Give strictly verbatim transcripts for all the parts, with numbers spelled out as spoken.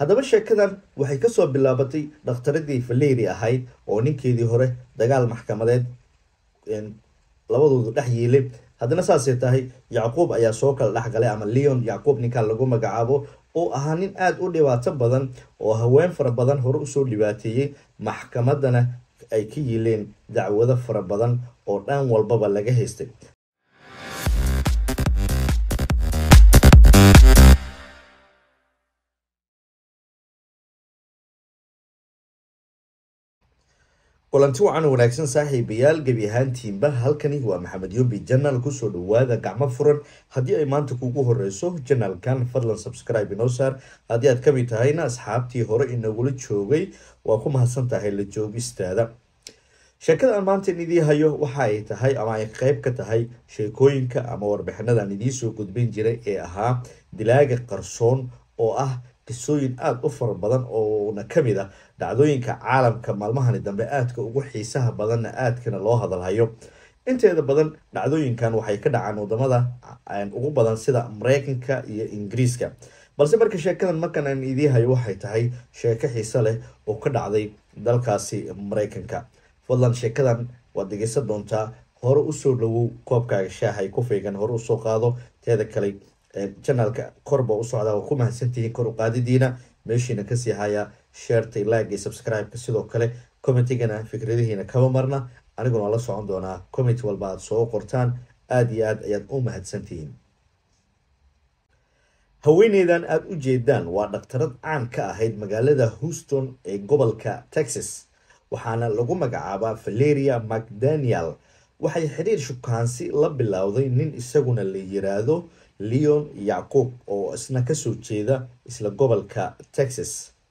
haddaba sheekadan waxay kasoo bilaabatay dhakhtaradii Valeria ahayd oo ninkeedii hore dagaal maxkamadeed labadoodu dhex yeelay haddana saasay tahay Yacquub ayaa soo kala dhex galay ama Leon Yacquub ninkan lagu magacaabo oo ahaa nin aad u dhibaato badan oo haween fara badan hore u soo dhibaateeyay maxkamadana ay ka yeeleen dacwado fara badan oo dhan walbaba laga haystay kulanti wacan wanaagsan saaxiibayaal gabi ahaantiinba halkani waa Maxamed Yobi Channel ku soo dhawaada gacmo furan haddii ay maanta kugu horeyso channelkan fadlan subscribe inoo saar haddii aad kamid tahayna asxaabtii hore inagula joogay waa ku mahadsan tahay la joogistaada sheekada aan maanta idii hayo waxa ay tahay ama ay qayb ka tahay sheekooyinka ama warbixinadan idii soo gudbin jiray ee ahaa dilaaga qarsoon oo ah qisooyin aad u fara badan oo na kamid ah dhacdooyinka caalamka maalmahan dambe aadka ugu xiisaha badan aadkana loo hadalhayo inteeda badan dhacdooyinkan waxay ka dhacaan wadamada ugu badan sida Mareykanka iyo Ingiriiska balse marka sheekadan markan aan idii hayo waxay tahay sheeko xiiso leh oo ka dhacday dalkaasi Mareykanka fadlan sheekadan waad dhegeysan doontaa hore u soo dhawow koobkaaga shaahay ku feegan hore u soo qaado teeda kale channelka korba u socda oo ku mahadsantihiin kor u qaadidiina meeshina ka sii haya share like iyo subscribe ka sidoo kale commentigana fikradihiina kama marna aniguna la socon doonaa comment walba aad soo qortaan aad iyo aad ayaad u mahadsantihiin haweeneydan aad u jeedaan waa dhakhtarad caan ka ahayd magaalada Houston ee gobolka Texas waxaana lagu magacaabaa Valeria McDaniel waxay xiriir shukaansi la bilowday nin isaguna la yiraahdo Leon Yacquub oo isna ka soo jeeda isla gobolka Texas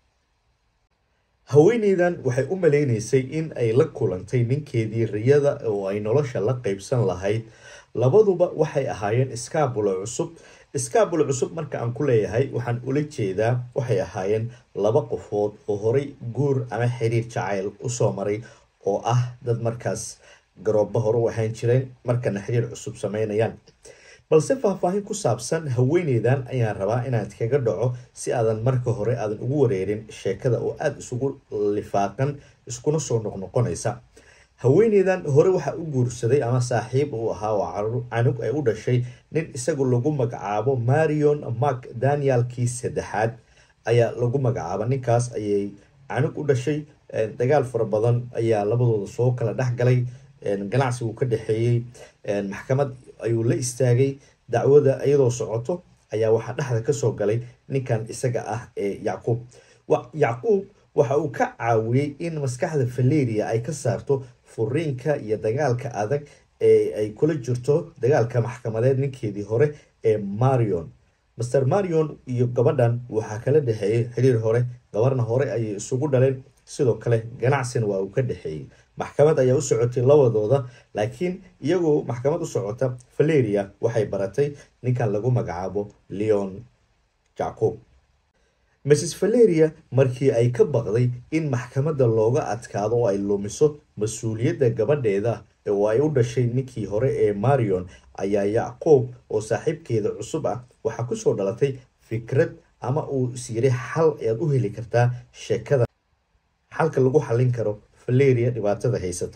haweeneydan waxay u maleynaysay in ay la kulantay ninkeedii riyada oo ay nolosha la qaybsan lahayd labaduba waxay ahaayeen iskaabulo cusub iskaabulo cusub marka aan ku leeyahay waxaan ula jeedaa waxay ahaayeen laba qofood oo horay guur ama xiriir jacayl u soo maray oo ah dad markaas garoobo hore u ahaan jireen markana xiriir cusub sameynayaan balse faahfaahin ku saabsan haweeneydan ayaan rabaa inaad kaga dhaco si aadan marka hore aadan ugu wareerin sheekada oo aad isugu lifaaqan iskuna soo noqnoqonaysa haweeneydan hore waxa u guursaday ama saaxiib uu ahaa oo canug ay u dhashay nin isagu lagu magacaabo Marion McDaniel kii saddexaad ayaa lagu magacaaba ninkaas ayay canug u dhashay dagaal fara badan ayaa labadooda soo kala dhex galay ganacsi uu ka dhaxeeyay maxkamad ayuu la istaagay dacwada iyadoo socoto ayaa waxa dhaxda ka soo galay ninkan isaga ah ee Yacquub Yacquub waxa uu ka caawiyay in maskaxda Valeria ay ka saarto furiinka iyo dagaalka adag ee ay kula jirto dagaalka maxkamadeed ninkeedii hore ee Marion Mister Marion iyo gabadhan waxa kala dhaxeeyay xiriir hore gabarna hore ay isugu dhaleen sidoo kale ganacsiga waa uu ka dhaxeeyay maxkamad ayaa u socotay labadooda laakiin iyagoo maxkamad u socota Valeria waxay baratay ninkan lagu magacaabo Leon Yacquub Missus Valeria markii ay ka baqday in maxkamadda looga adkaado oo ay lumiso mas'uuliyadda gabadheeda oo ay u dhashay ninkii hore ee Marion ayaa Yacquub oo saaxiibkeeda cusub ah waxa ku soo dhalatay fikrad ama uu siire xal ay u heli kartaa sheekada xalka lagu xalin karo Valeria dhibaatada haysata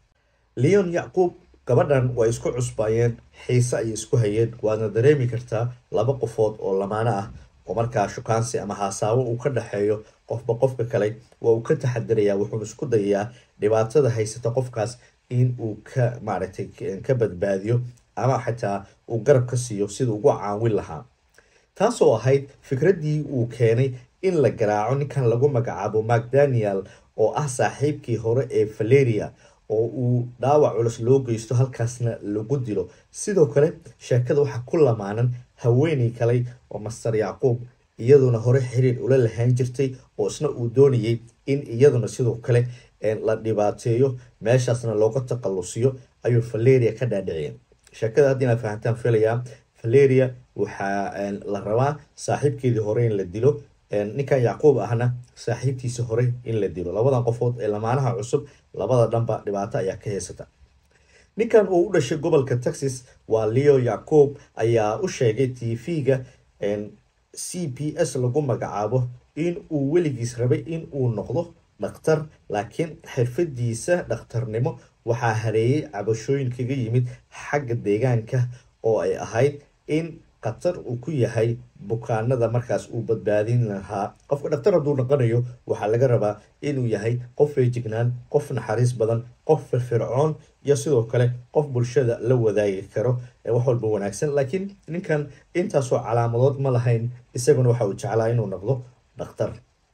Leon Yacquub gabadhan way isku cusbaayeen xiisa ay isku hayeen waana dareemi kartaa laba qofood oo lamaana ah oo markaa shukaansi ama haasaabo uu ka dhaxeeyo qofba qofka kale waa uu ka taxadirayaa wuxuu isku dayaa dhibaatada haysata qofkaas in uu ka maaragtay ka badbaadiyo ama xitaa uu garab ka siiyo sida ugu caawin lahaa taasoo ahayd fikradii uu keenay in la garaaco ninkan lagu magacaabo McDaniel oo ah saaxiibkii hore ee Valeria oo uu dhaawac culus loo geysto halkaasna lagu dilo sidoo kale sheekada waxa ku lamaanan haweeney kale oo Mister Yacquub iyaduna hore xiriir ula lahayn jirtay oo isna uu doonayay in iyaduna sidoo kale la dhibaateeyo meeshaasna looga taqalusiyo ayuu Valeria ka dhaadhiciyay sheekada haddii aad fahantaan filayaa Valeria waxa la rabaa saaxiibkeedii hore in la dilo ninkan Yacquub ahna saaxiibtiisa hore in la dilo labadan qofood ee lamaanaha cusub labada dhanba dhibaato ayaa ka heysata ninkan uu u dhashay gobolka Texas waa Leo Yacquub ayaa u sheegay T V-ga C B S lagu magacaabo in uu weligiis rabay in uu noqdo dhakhtar, laakiin xirfadiisa dhakhtarnimo waxaa hareeyay cabashooyin kaga yimid xagga deegaanka oo ay ahayd in qatar uu ku yahay bukaanada markaas uu badbaadin lahaa. qofka dhakhtar hadduu noqonayo waxaa laga rabaa inuu yahay qof feejignaan, qof naxariis badan, qof firfircoon iyo sidoo kale qof bulshada la wadaagi karo wax walba wanaagsan. laakiin ninkan intaasoo calaamadood ma lahayn, isaguna waxa uu jeclaa inuu noqdo dhakhtar.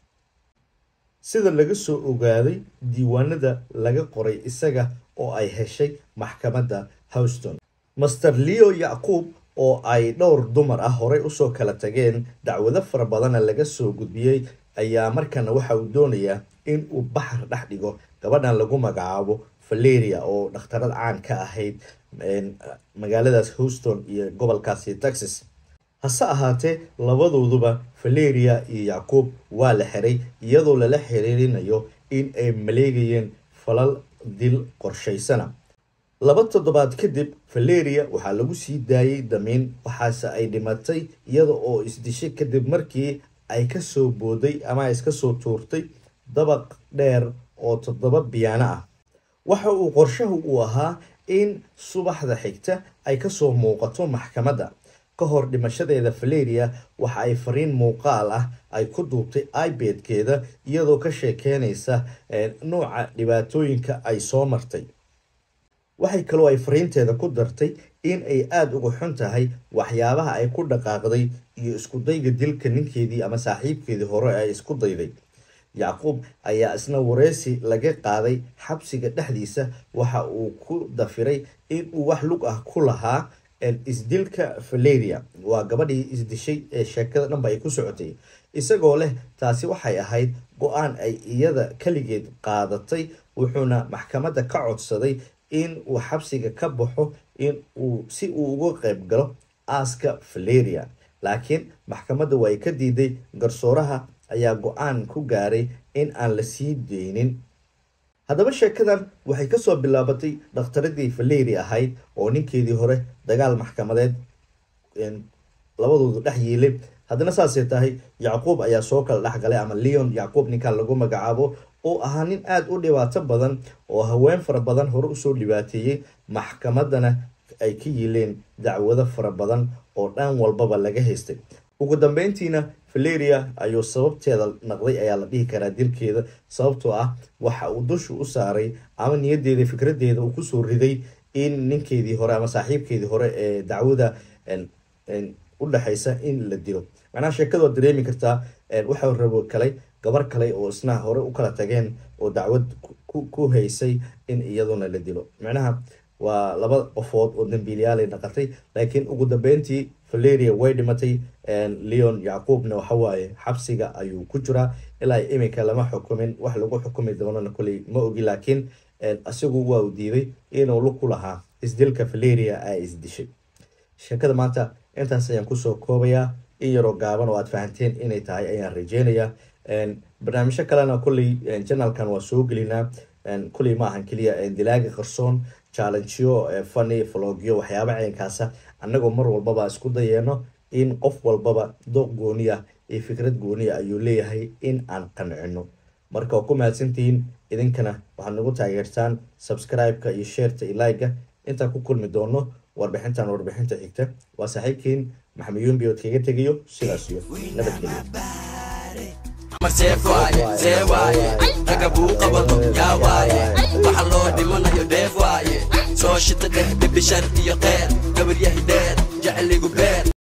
sida laga soo ogaaday diiwaanada laga qoray isaga oo ay heshay maxkamadda Houston, Master Leo Yacquub oo ay dhowr dumar ah horey usoo kala tageen, dacwado fara badana laga soo gudbiyey, ayaa markana waxa uu doonayaa in uu baxar dhex dhigo gabadhan lagu magacaabo Valeria oo dhakhtarad caan ka ahayd magaaladaas Houston iyo gobolkaasi Texas. hase ahaatee labadooduba Valeria iyo Yacquub waa la xiray iyadoo lala xiriirinayo in ay maleegayeen falal dil qorshaysana. laba toddobaad kadib Valeria waxaa lagu sii daayay damiin, waxaase ay dhimatay iyada oo isdishay kadib markii ay ka soo booday ama ay iska soo tuurtay dabaq dheer oo toddoba biyaano ah. waxa uu qorshahu u ahaa in subaxda xigta ay ka soo muuqato maxkamadda. ka hor dhimashadeeda Valeria waxa ay fariin muuqaal ah ay ku duubtay iPad-keeda iyadoo ka sheekeynaysa nooca dhibaatooyinka ay soo martay. waxay kaloo ay fariinteeda ku dartay in ay aad uga xun tahay waxyaabaha ay ku dhaqaaqday iyo isku dayga dilka ninkeedii ama saaxiibkeedii hore ay isku dayday. Yacquub ayaa isna wareysi laga qaaday xabsiga dhexdiisa, waxa uu ku dafiray in uu wax lug ah ku lahaa isdilka Valeria, waa gabadhii isdishay ee sheekada dhanba ay ku socotay, isagoo leh taasi waxay ahayd go-aan ay iyada kaligeed qaadatay. wuxuuna maxkamadda ka codsaday in uu xabsiga ka baxo in uu si uu uga qayb galo aaska Valeria, laakiin maxkamadda way ka diiday. garsooraha ayaa go-aan ku gaaray in aan la sii deynin. haddaba sheekadan waxay kasoo bilaabatay dhakhtaradii Valeria ahayd oo ninkeedii hore dagaal maxkamadeed labadoodu dhex yiilay. haddana saasay tahay Yacquub ayaa soo kala dhex galay, ama Leon Yacquub ninkan lagu magacaabo, oo ahaa nin aad u dhibaato badan oo haween fara badan hore usoo dhibaateeyey, maxkamaddana ay ka yiileen dacwado fara badan oo dhan walbaba laga haystay. ugu dambeyntiina Valeria ayuu sababteeda naqday ayaa la dhihi karaa dilkeeda, sababtoo ah waxa uu dusha u saaray ama niyadeeda fikradeeda uu kusoo riday in ninkeedii hore ama saaxiibkeedii hore ee dacwada u dhaxaysa in la dilo. macnaha sheekada waa dareemi kartaa, waxa rabo kale gabar kale oo isna hore u kala tageen oo dacwad ku haysay in iyaduna la dilo. macnaha waa laba qofood oo dambiilayaal ay dhaqatay, laakiin ugu dambeyntii Valeria way dhimatay. Leon Yacquubna waxa waaye xabsiga ayuu ku jiraa ilaa imika lama xukumin, wax lagu xukumi doonana kuley ma ogi, laakiin asigu waa u diiday inuu lug ku lahaa isdilka Valeria ay isdishay. sheekada maanta intaas ayaan kusoo koobayaa, in yaroo gaaban oo aad fahanteen inay tahay ayaan rajeynayaa. barnaamijyo kalena kuley channelkan waa soo gelinaa, kuley ma ahan keliya dilaaga qarsoon, challengeyo, funny vlogyo, waxyaaba caynkaasa. annagoo mar walbaba isku dayeeno in qof walbaba dooq gooniya iyo fikrad gooniya ayuu leeyahay in aan qancino. marka waa ku mahadsantihiin, idinkana waxaad nagu taageertaan subscribe-ka iyo share-ta iyo like-ga. intaan ku kulmi doono warbixintan warbixinta xigta, waa saaxiibkiin Maxamed Yumbi oo kaga tegayo sidaas iyo nabadgelyo. ma seefwaaye seewaaye raga buu qabato yaa waaye waxa loo dhimanayo dheef waaye soo shita dheh bibishar iyo qeer gabar yahay dheer jeceligu beer.